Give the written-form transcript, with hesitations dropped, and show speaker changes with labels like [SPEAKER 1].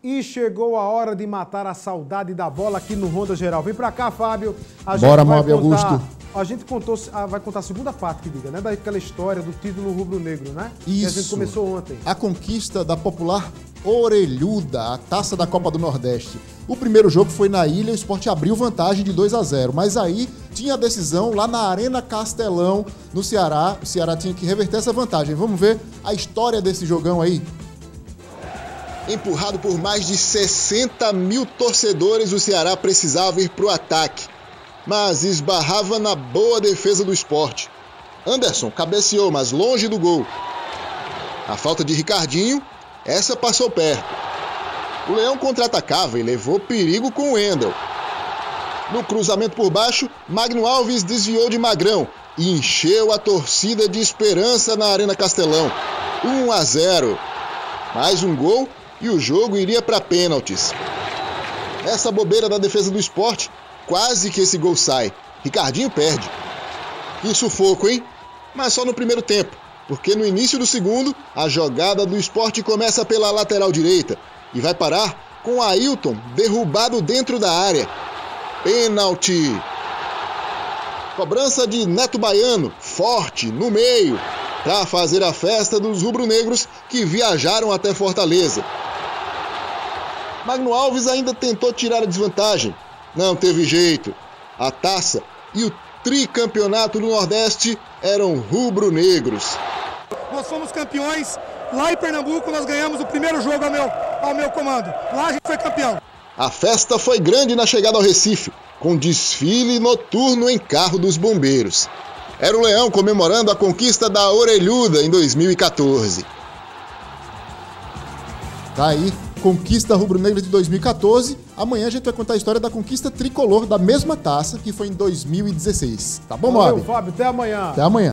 [SPEAKER 1] E chegou a hora de matar a saudade da bola aqui no Ronda Geral. Vem pra cá, Fábio.
[SPEAKER 2] Bora, Mob Augusto.
[SPEAKER 1] A gente vai contar a segunda parte, que diga, né? Daquela história do título rubro-negro, né?
[SPEAKER 2] Isso.
[SPEAKER 1] Que a gente começou ontem.
[SPEAKER 2] A conquista da popular Orelhuda, a taça da Copa do Nordeste. O primeiro jogo foi na ilha e o Sport abriu vantagem de 2-0. Mas aí tinha a decisão lá na Arena Castelão, no Ceará. O Ceará tinha que reverter essa vantagem. Vamos ver a história desse jogão aí?
[SPEAKER 3] Empurrado por mais de 60 mil torcedores, o Ceará precisava ir para o ataque, mas esbarrava na boa defesa do Sport. Anderson cabeceou, mas longe do gol. A falta de Ricardinho, essa passou perto. O Leão contra-atacava e levou perigo com o Wendel. No cruzamento por baixo, Magno Alves desviou de Magrão e encheu a torcida de esperança na Arena Castelão. 1-0. Mais um gol e o jogo iria para pênaltis. Essa bobeira da defesa do Sport, quase que esse gol sai. Ricardinho perde. Que sufoco, hein? Mas só no primeiro tempo, porque no início do segundo, a jogada do Sport começa pela lateral direita e vai parar com Ailton derrubado dentro da área. Pênalti. Cobrança de Neto Baiano, forte, no meio, para fazer a festa dos rubro-negros que viajaram até Fortaleza. Magno Alves ainda tentou tirar a desvantagem. Não teve jeito. A taça e o tricampeonato do Nordeste eram rubro-negros.
[SPEAKER 4] Nós fomos campeões. Lá em Pernambuco nós ganhamos o primeiro jogo ao meu comando. Lá a gente foi campeão.
[SPEAKER 3] A festa foi grande na chegada ao Recife, com desfile noturno em carro dos bombeiros. Era o Leão comemorando a conquista da Orelhuda em 2014.
[SPEAKER 2] Tá aí, conquista rubro-negra de 2014. Amanhã a gente vai contar a história da conquista tricolor da mesma taça, que foi em 2016. Tá bom, Mob?
[SPEAKER 1] Valeu, Fábio. Até amanhã.
[SPEAKER 2] Até amanhã.